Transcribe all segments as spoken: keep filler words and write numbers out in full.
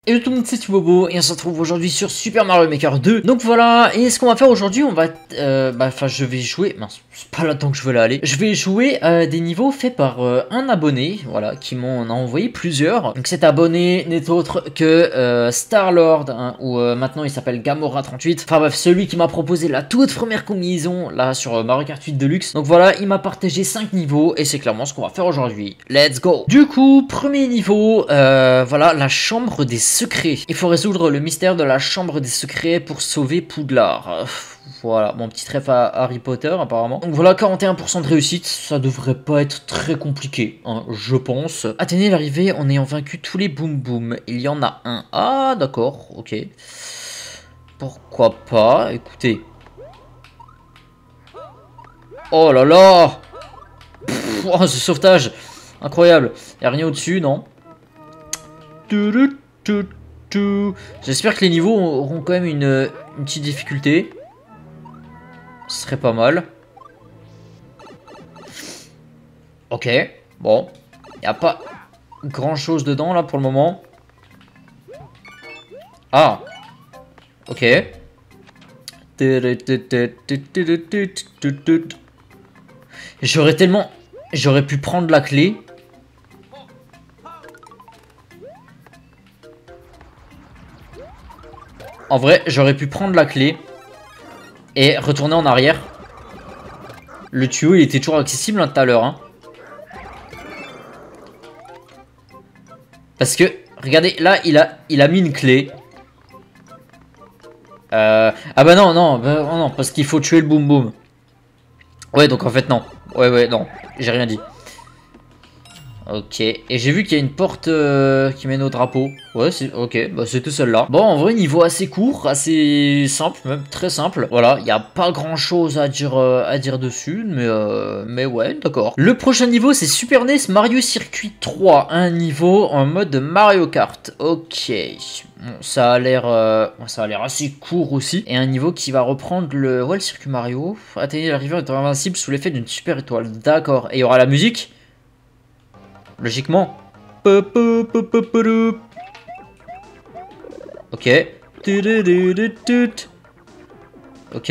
Hello tout le monde, c'est Tubobo et on se retrouve aujourd'hui sur Super Mario Maker deux. Donc voilà, et ce qu'on va faire aujourd'hui, on va... Euh, bah, enfin, je vais jouer... Mince, c'est pas là-dedans que je veux là aller. Je vais jouer euh, des niveaux faits par euh, un abonné, voilà, qui m'en a envoyé plusieurs. Donc cet abonné n'est autre que euh, Star-Lord, hein, ou euh, maintenant il s'appelle Gamora trente-huit. Enfin bref, celui qui m'a proposé la toute première combinaison, là, sur euh, Mario Kart huit Deluxe. Donc voilà, il m'a partagé cinq niveaux, et c'est clairement ce qu'on va faire aujourd'hui. Let's go. Du coup, premier niveau, euh, voilà, la chambre des secrets. Il faut résoudre le mystère de la chambre des secrets pour sauver Poudlard. Voilà, mon petit ref à Harry Potter apparemment. Donc voilà, quarante et un pour cent de réussite, ça devrait pas être très compliqué, hein, je pense. Atteignez l'arrivée en ayant vaincu tous les boum boum. Il y en a un. Ah, d'accord, ok. Pourquoi pas, écoutez. Oh là là. Pff, oh, ce sauvetage, incroyable. Y a rien au-dessus, non? J'espère que les niveaux auront quand même une, une petite difficulté. Ce serait pas mal. Ok, bon. Il n'y a pas grand chose dedans là pour le moment. Ah. Ok. J'aurais tellement... J'aurais pu prendre la clé. En vrai, j'aurais pu prendre la clé et retourner en arrière. Le tuyau, il était toujours accessible hein, tout à l'heure. Hein. Parce que, regardez, là, il a, il a mis une clé. Euh, ah bah non, non, bah, non, parce qu'il faut tuer le boum boum. Ouais, donc en fait, non. Ouais, ouais, non, j'ai rien dit. Ok, et j'ai vu qu'il y a une porte euh, qui mène au drapeau. Ouais, c'est ok, bah c'était celle-là. Bon, en vrai, niveau assez court, assez simple, même très simple. Voilà, il n'y a pas grand-chose à dire euh, à dire dessus, mais, euh, mais ouais, d'accord. Le prochain niveau, c'est Super N E S Mario Circuit trois, un niveau en mode Mario Kart. Ok, bon, ça a l'air euh, ça a l'air assez court aussi. Et un niveau qui va reprendre le, ouais, le circuit Mario. Atteignez la rivière est invincible sous l'effet d'une super étoile. D'accord, et il y aura la musique logiquement. Ok. Ok.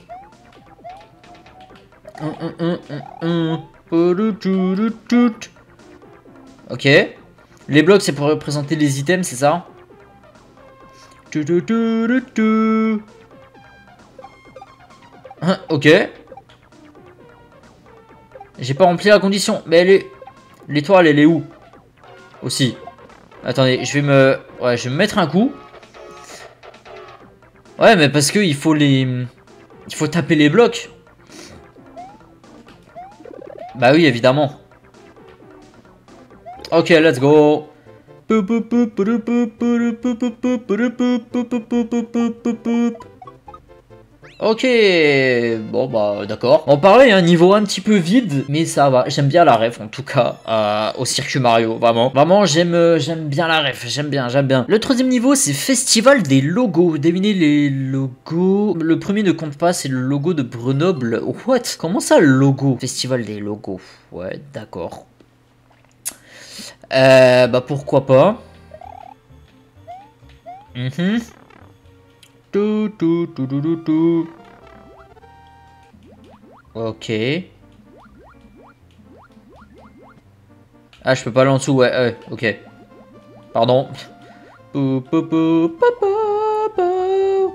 Ok. Les blocs, c'est pour représenter les items, c'est ça? Ok. J'ai pas rempli la condition, mais elle est... L'étoile, elle est où? Aussi. Attendez, je vais me... Ouais, je vais me mettre un coup. Ouais, mais parce que il faut les... Il faut taper les blocs. Bah oui, évidemment. Ok, let's go. Ok, bon bah d'accord. On parlait un niveau un petit peu vide, mais ça va. J'aime bien la ref en tout cas euh, au circuit Mario, vraiment. Vraiment, j'aime j'aime bien la ref, j'aime bien, j'aime bien. Le troisième niveau, c'est Festival des logos. Devinez les logos. Le premier ne compte pas, c'est le logo de Grenoble. What? Comment ça, le logo? Festival des logos. Ouais, d'accord. Euh, bah pourquoi pas. Mhm. Tout, tout, tout, tout, tout, tout. Ok. Ah, je peux pas aller en dessous, ouais, ouais, ok. Pardon. Pou, pou, pou, pou, pou, pou.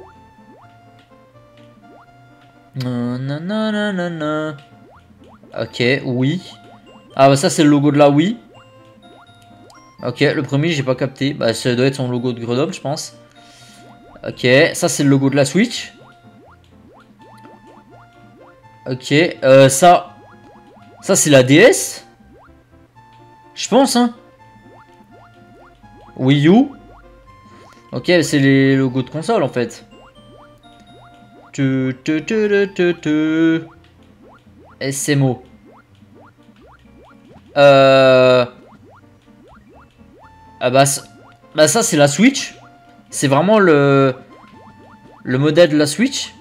Nananana. Ok, oui. Ah, bah ça, c'est le logo de la Wii. Ok, le premier, j'ai pas capté. Bah, ça doit être son logo de Grenoble, je pense. Ok, ça, c'est le logo de la Switch. Ok, euh, ça... Ça, c'est la D S. Je pense, hein. Wii U. Ok, c'est les logos de console, en fait. Tu, tu, tu, tu, tu, tu. S M O. Euh... Ah bah, bah ça, c'est la Switch. C'est vraiment le... Le modèle de la Switch.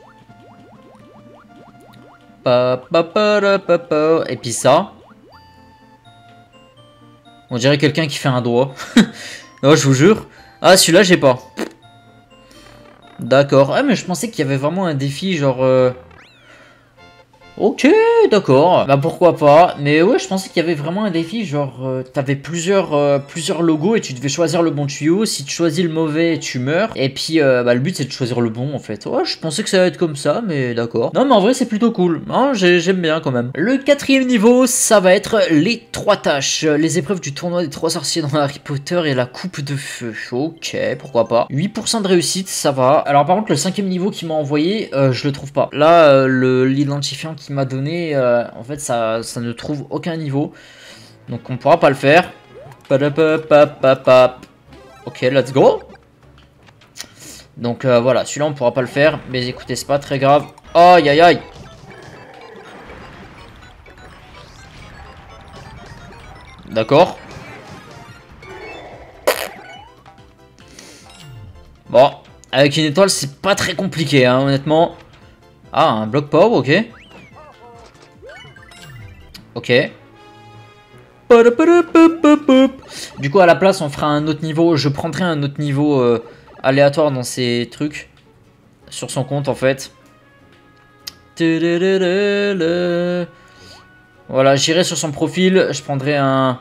Pa, pa, pa, pa, pa. Et puis ça. On dirait quelqu'un qui fait un doigt. Non, je vous jure. Ah, celui-là, j'ai pas. D'accord. Ah, mais je pensais qu'il y avait vraiment un défi, genre... Euh... Ok, d'accord. Bah pourquoi pas. Mais ouais, je pensais qu'il y avait vraiment un défi, genre euh, t'avais plusieurs, euh, plusieurs logos et tu devais choisir le bon tuyau. Si tu choisis le mauvais, tu meurs. Et puis euh, bah le but c'est de choisir le bon en fait. Ouais, je pensais que ça allait être comme ça, mais d'accord. Non mais en vrai c'est plutôt cool. Hein, j'aime bien quand même. Le quatrième niveau, ça va être les trois tâches. Les épreuves du tournoi des trois sorciers dans Harry Potter et la coupe de feu. Ok, pourquoi pas. huit pour cent de réussite, ça va. Alors par contre le cinquième niveau qu'il m'a envoyé, euh, je le trouve pas. Là, euh, le l'identifiant qui m'a donné, euh, en fait ça, ça ne trouve aucun niveau, donc on pourra pas le faire. Ok, let's go. Donc euh, voilà, celui-là on pourra pas le faire, mais écoutez, c'est pas très grave. Aïe aïe aïe. D'accord. Bon, avec une étoile c'est pas très compliqué hein, honnêtement. Ah, un bloc power, ok. Ok. Du coup, à la place, on fera un autre niveau. Je prendrai un autre niveau euh, aléatoire dans ces trucs. Sur son compte, en fait. Voilà, j'irai sur son profil. Je prendrai un...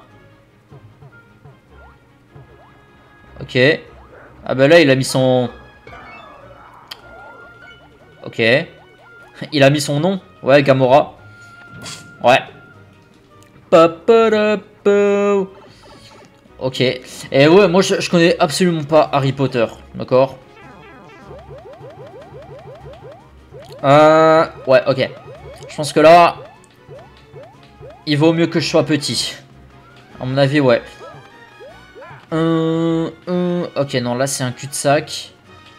Ok. Ah bah là, il a mis son... Ok. Il a mis son nom. Ouais, Gamora. Ouais. Ok. Et ouais, moi je, je connais absolument pas Harry Potter. D'accord. Euh... Ouais, ok. Je pense que là... Il vaut mieux que je sois petit. À mon avis, ouais. Euh, euh, ok, non, là c'est un cul-de-sac.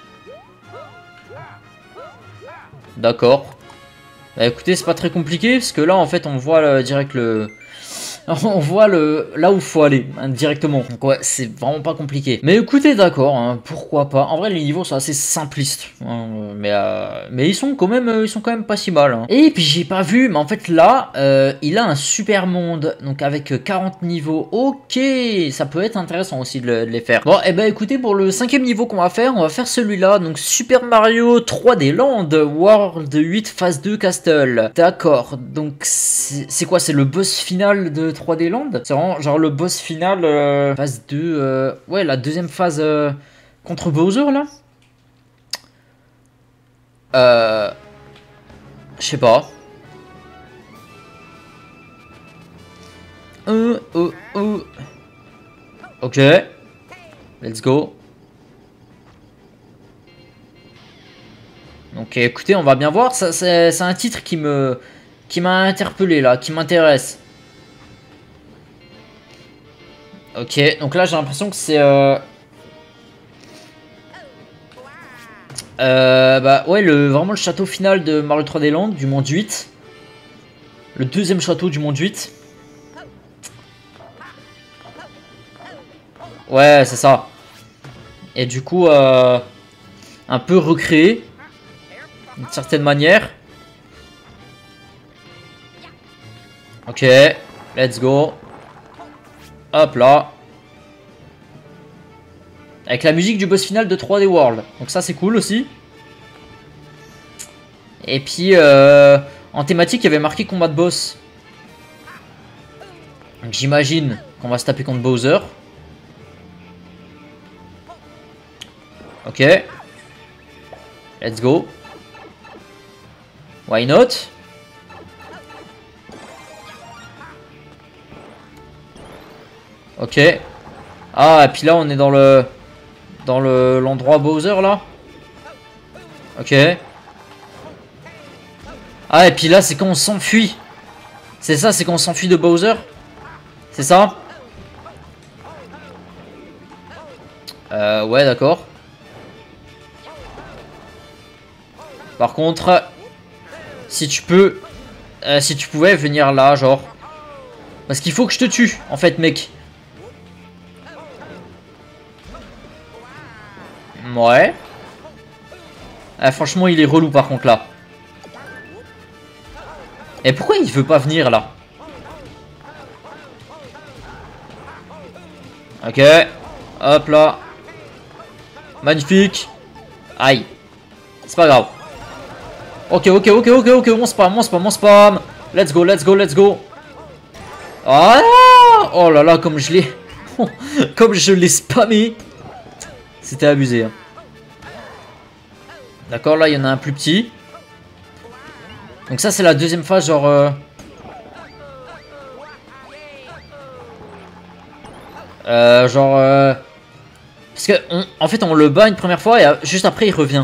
D'accord. Bah écoutez, c'est pas très compliqué, parce que là en fait on voit euh, direct le... On voit le là où faut aller hein, directement. Donc ouais, c'est vraiment pas compliqué. Mais écoutez, d'accord, hein, pourquoi pas. En vrai, les niveaux sont assez simplistes, hein, mais euh, mais ils sont quand même ils sont quand même pas si mal. Hein. Et puis j'ai pas vu, mais en fait là, euh, il a un super monde, donc avec quarante niveaux. Ok, ça peut être intéressant aussi de, le, de les faire. Bon, et eh ben écoutez, pour le cinquième niveau qu'on va faire, on va faire celui-là, donc Super Mario trois D Land World huit phase deux Castle. D'accord, donc c'est quoi? C'est le boss final de trois D Land? C'est vraiment genre le boss final euh, phase deux, euh, ouais, la deuxième phase euh, contre Bowser là. Euh, je sais pas. Euh, euh, euh. Ok, let's go. Donc écoutez, on va bien voir. Ça, c'est un titre qui me qui m'a interpellé là, qui m'intéresse. Ok, donc là j'ai l'impression que c'est... Euh... Euh, bah ouais, le, vraiment le château final de Mario trois D Land, du monde huit. Le deuxième château du monde huit. Ouais, c'est ça. Et du coup, euh, un peu recréé, d'une certaine manière. Ok, let's go. Hop là. Avec la musique du boss final de trois D World. Donc ça c'est cool aussi. Et puis euh, en thématique il y avait marqué combat de boss. Donc j'imagine qu'on va se taper contre Bowser. Ok. Let's go. Why not? Ok. Ah, et puis là, on est dans le... Dans le l'endroit Bowser, là. Ok. Ah, et puis là, c'est quand on s'enfuit. C'est ça, c'est quand on s'enfuit de Bowser. C'est ça? Euh, ouais, d'accord. Par contre, si tu peux... Euh, si tu pouvais venir là, genre... Parce qu'il faut que je te tue, en fait, mec. Ouais. Ah, franchement, il est relou par contre là. Et pourquoi il veut pas venir là? Ok. Hop là. Magnifique. Aïe. C'est pas grave. Ok, ok, ok, ok, ok, on spam, on spam, on spam. Let's go, let's go, let's go. Ah, oh là là, comme je l'ai... comme je l'ai spammé. C'était abusé. Hein. D'accord, là, il y en a un plus petit. Donc ça, c'est la deuxième phase, genre... Euh... Euh, genre... Euh... Parce que, on, en fait, on le bat une première fois et euh, juste après, il revient.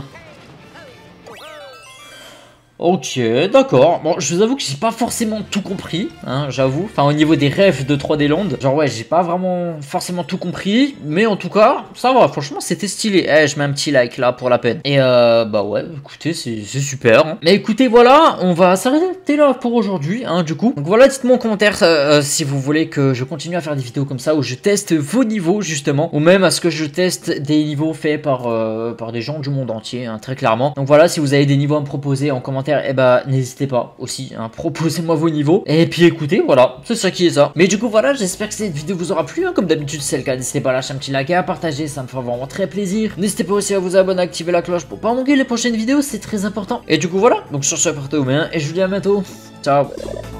Ok, d'accord. Bon, je vous avoue que j'ai pas forcément tout compris, hein, j'avoue. Enfin, au niveau des rêves de trois D Land, genre ouais, j'ai pas vraiment forcément tout compris, mais en tout cas, ça va. Franchement, c'était stylé. Eh, je mets un petit like là pour la peine. Et euh, bah ouais, écoutez, c'est super. Hein. Mais écoutez, voilà, on va s'arrêter là pour aujourd'hui, hein, du coup. Donc voilà, dites-moi en commentaire euh, si vous voulez que je continue à faire des vidéos comme ça où je teste vos niveaux justement, ou même à ce que je teste des niveaux faits par euh, par des gens du monde entier, hein, très clairement. Donc voilà, si vous avez des niveaux à me proposer en commentaire. Et eh bah n'hésitez pas aussi, hein, proposez-moi vos niveaux. Et puis écoutez, voilà, c'est ça qui est ça. Mais du coup voilà, j'espère que cette vidéo vous aura plu, hein, comme d'habitude c'est le cas. N'hésitez pas à lâcher un petit like et à partager, ça me fera vraiment très plaisir. N'hésitez pas aussi à vous abonner, à activer la cloche pour pas manquer les prochaines vidéos, c'est très important. Et du coup voilà, donc sur ce, portez-vous bien et je vous dis à bientôt. Ciao.